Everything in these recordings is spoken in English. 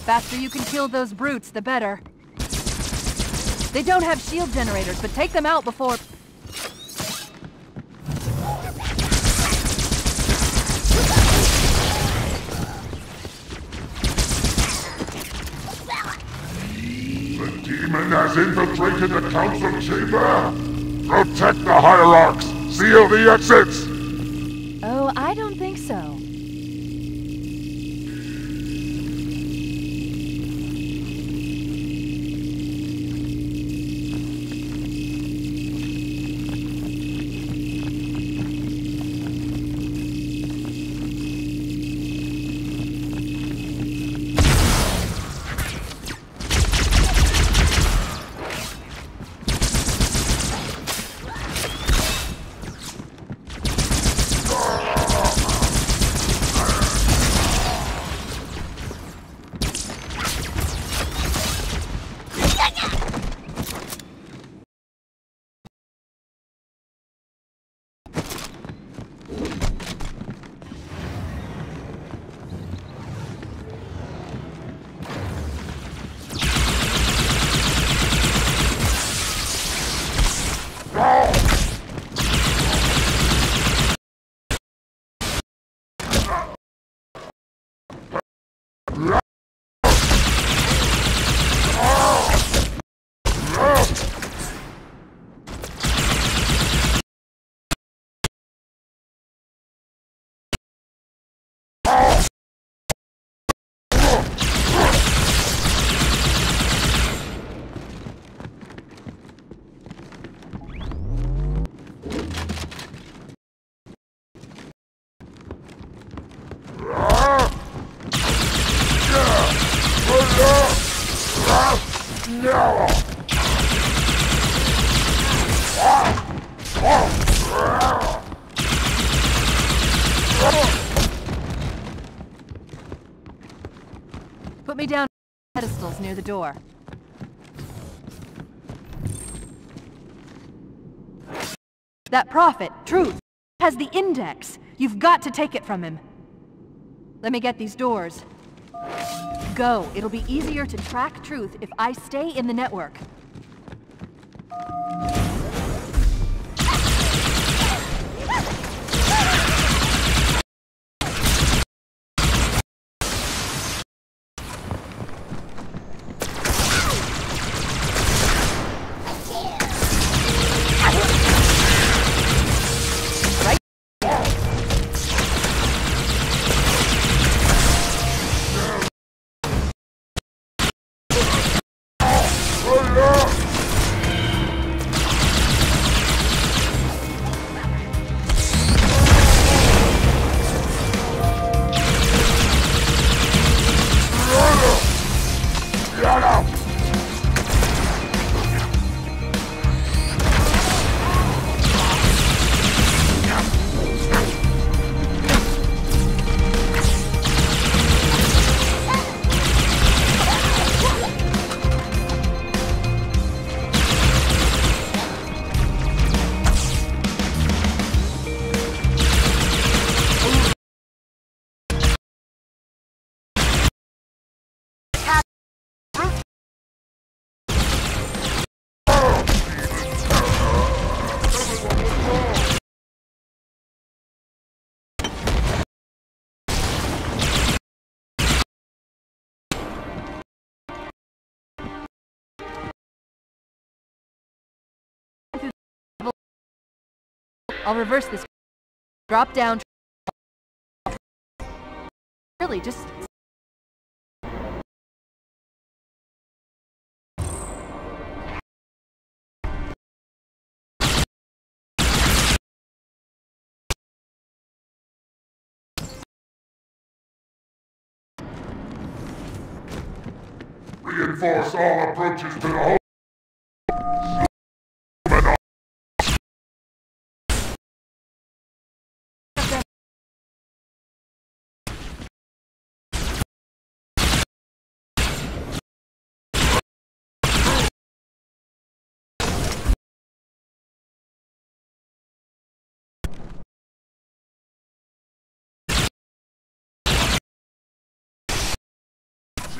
faster you can kill those brutes, the better. They don't have shield generators, but take them out before... The demon has infiltrated the council chamber! Protect the hierarchs! Seal the exits! Oh, I don't think so. Put me down on pedestals near the door. That prophet, Truth, has the index. You've got to take it from him. Let me get these doors. Go. It'll be easier to track Truth if I stay in the network. I'll reverse this. Drop down. Really, just... Reinforce all approaches to the hole.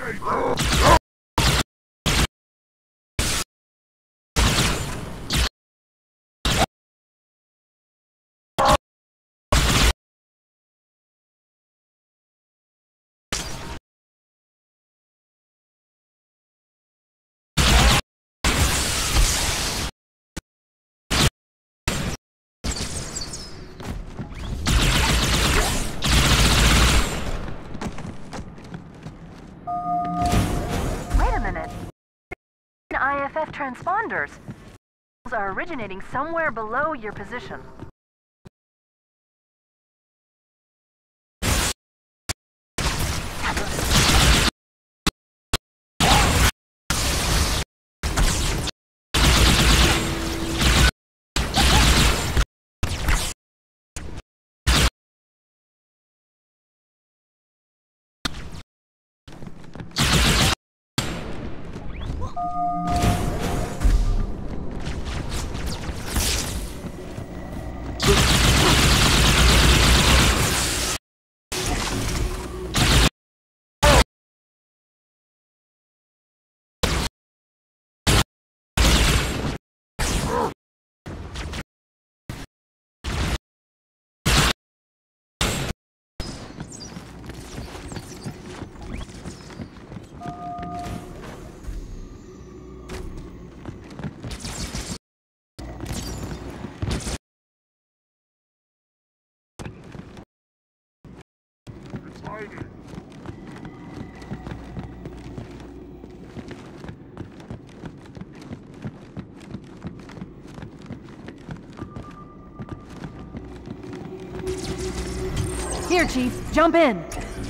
IFF transponders are originating somewhere below your position. Here, Chief, jump in.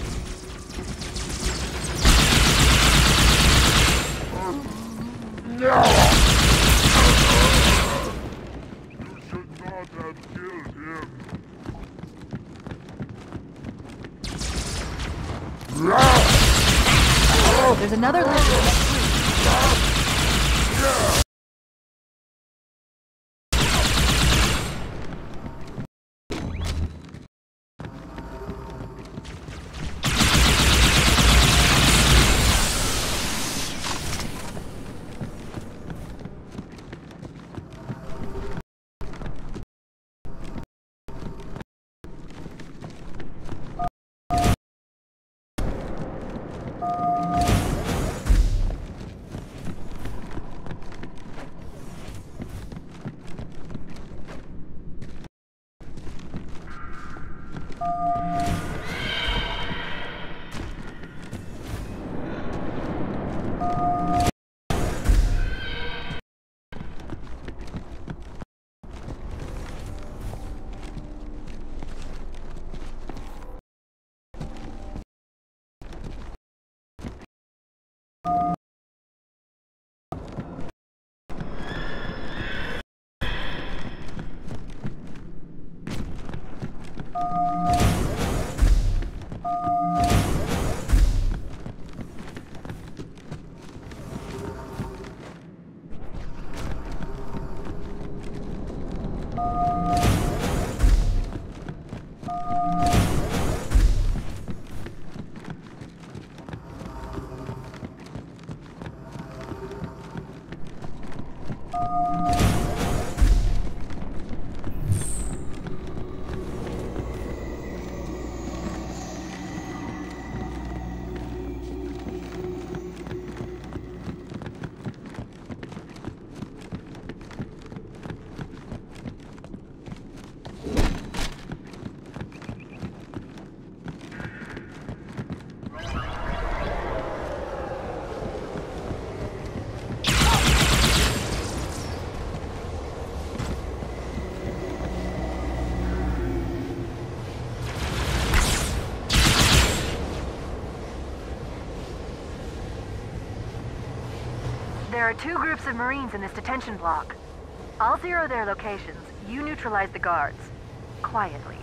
No! You should not have killed him. There's another level next week. There are 2 groups of Marines in this detention block. I'll zero their locations. You neutralize the guards. Quietly.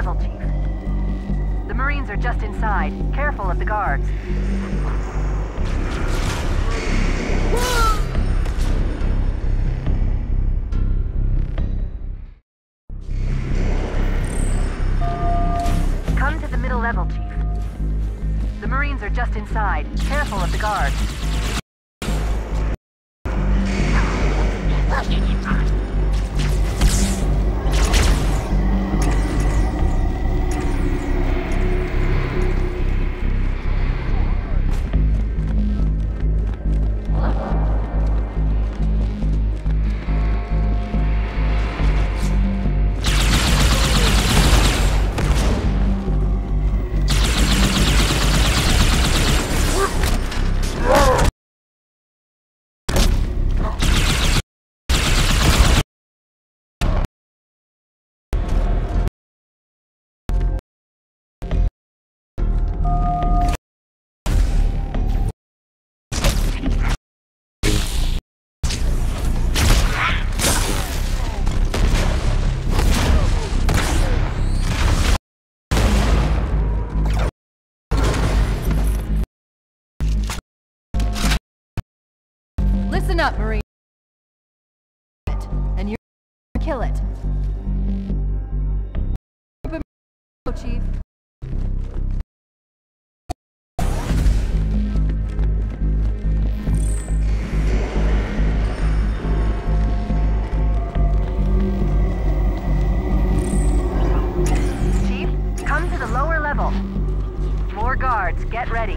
level, Chief. The Marines are just inside. Careful of the guards. Come to the middle level, Chief. The Marines are just inside. Careful of the guards. Listen up, Marine. And you're gonna kill it. Chief. Chief, come to the lower level. More guards, get ready.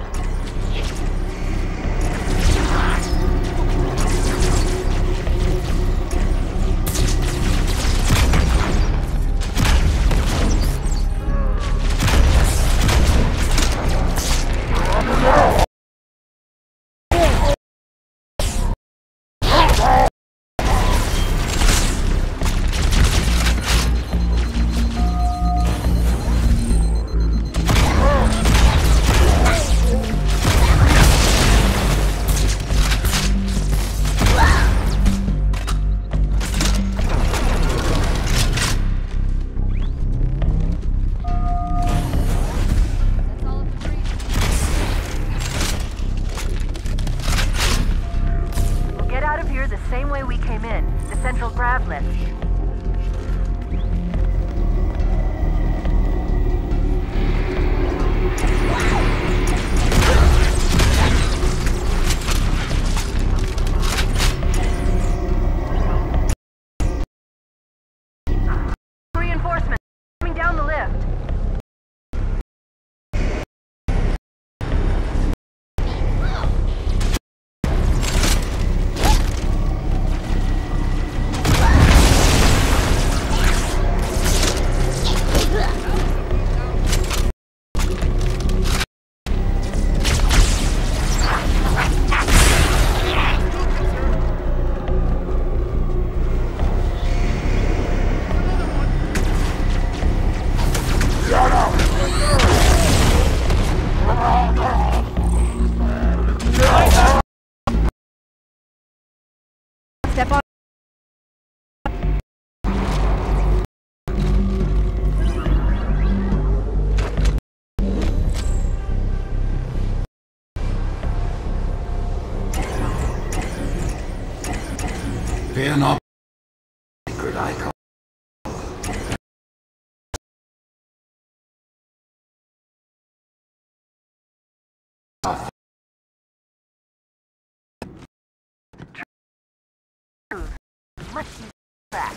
Same way we came in, the central grav lift. Reinforcements coming down the lift. Step on. Fear not, good icon. Much back.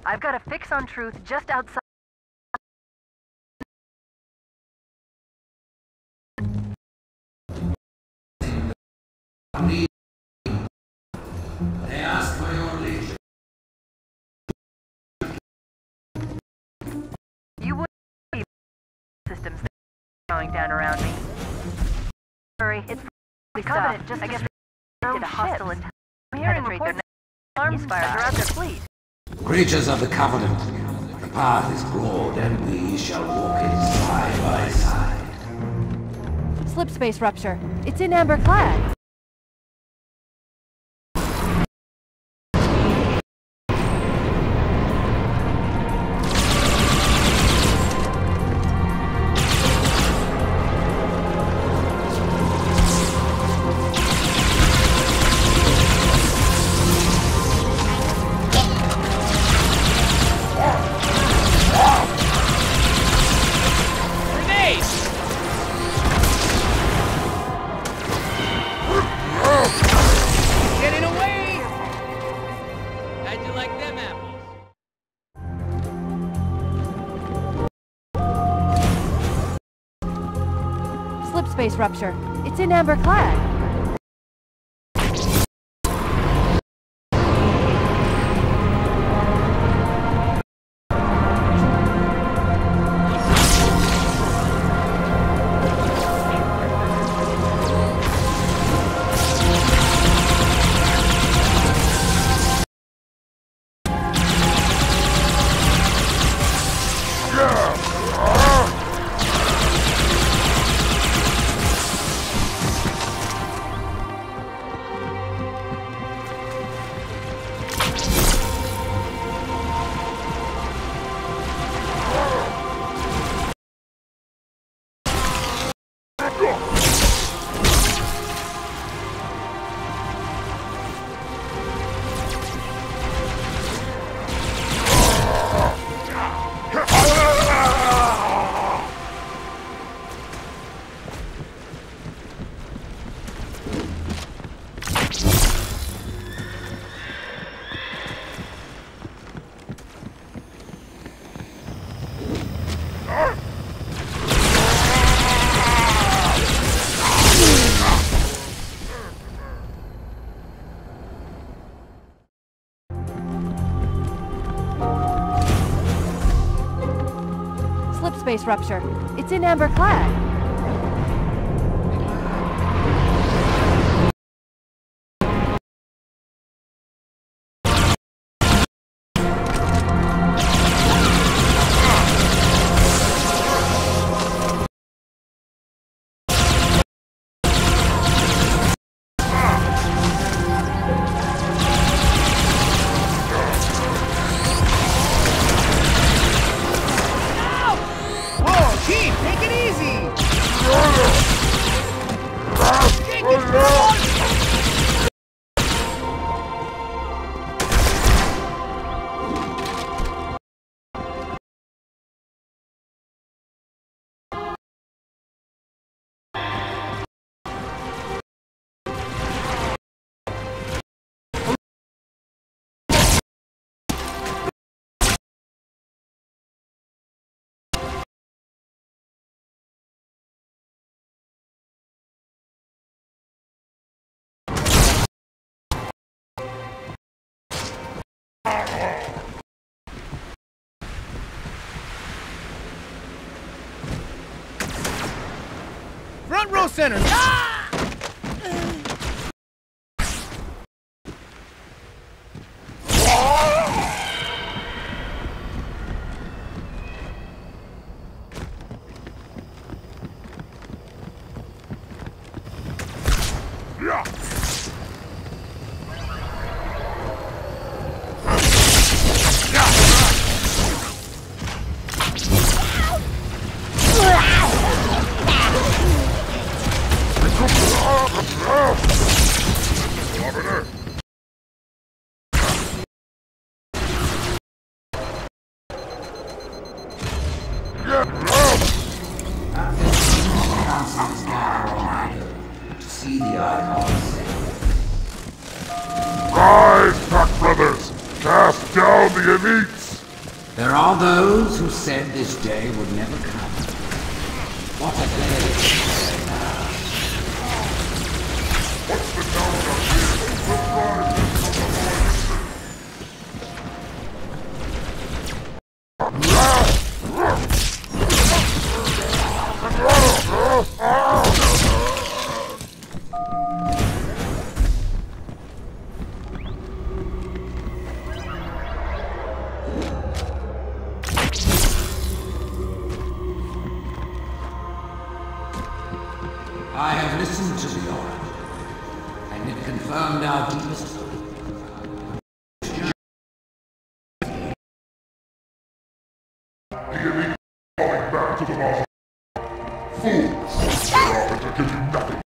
I've got a fix on Truth just outside. They ask for your legion. You wouldn't believe systems going down around me. Sorry, it's the Covenant just, I guess, did a hostile attack. I'm hearing reports arms fire throughout their fleet. Creatures of the Covenant, the path is broad and we shall walk it side by side. Slip space rupture. It's in Amber Clad. Space rupture. It's in Amber Clad. Space rupture. It's in Amber Clad. Front row center. Ah! Rise, Pack Brothers! Cast down the elites! There are those who said this day would never come. What a day it is now. What's the downside here? We'll drive this from the I have listened to the oracle, and it confirmed our deepest hope. The elite falling back to the lost. Fools! They offer to give you nothing.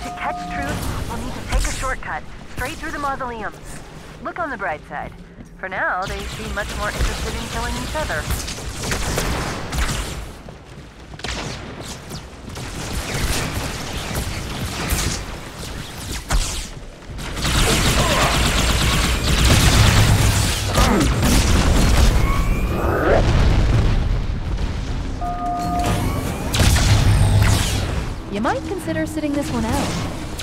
To catch Truth, we'll need to take a shortcut, straight through the mausoleums. Look on the bright side. For now, they seem much more interested in killing each other. You might consider sitting this one out.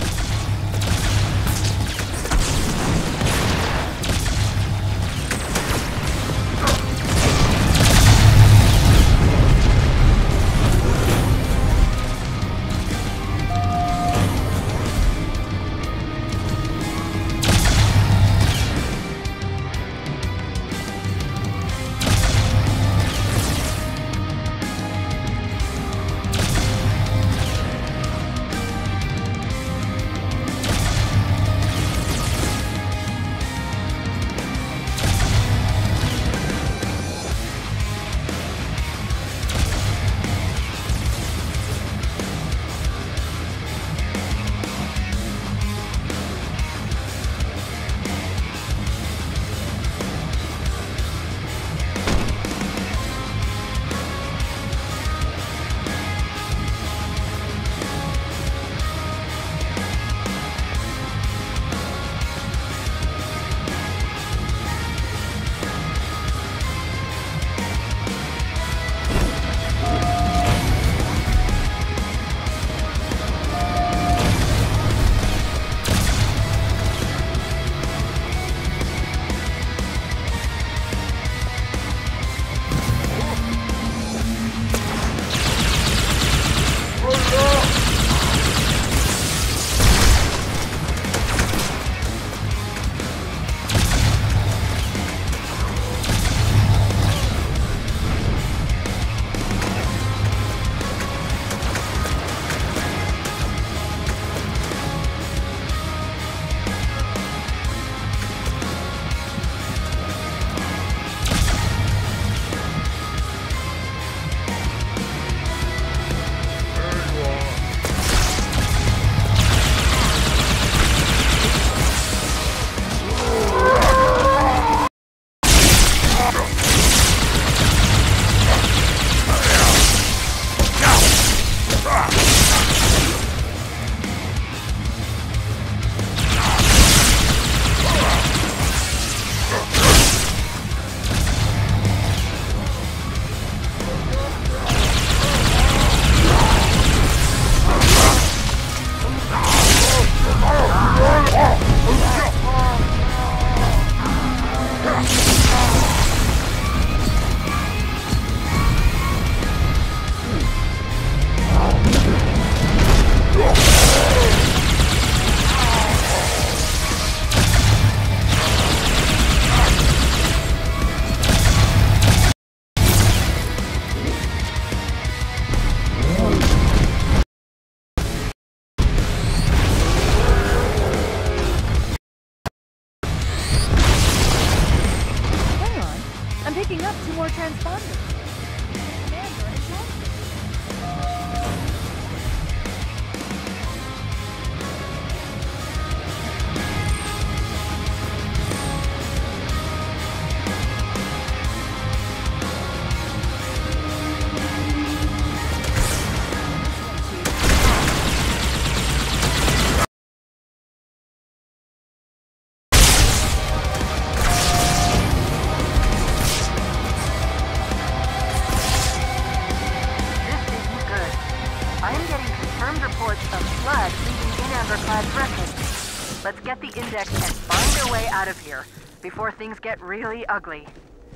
Let's get the index and find our way out of here before things get really ugly.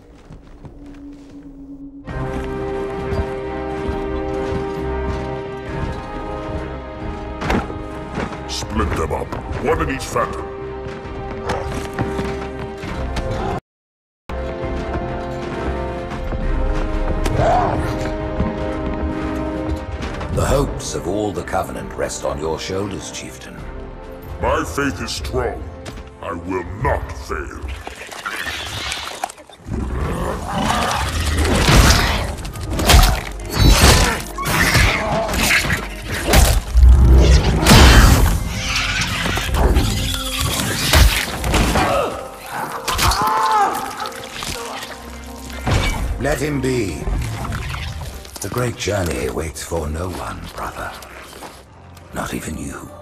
Split them up, one in each phantom. The hopes of all the Covenant rest on your shoulders, Chieftain. My faith is strong. I will not fail. him be. The great journey waits for no one, brother. Not even you.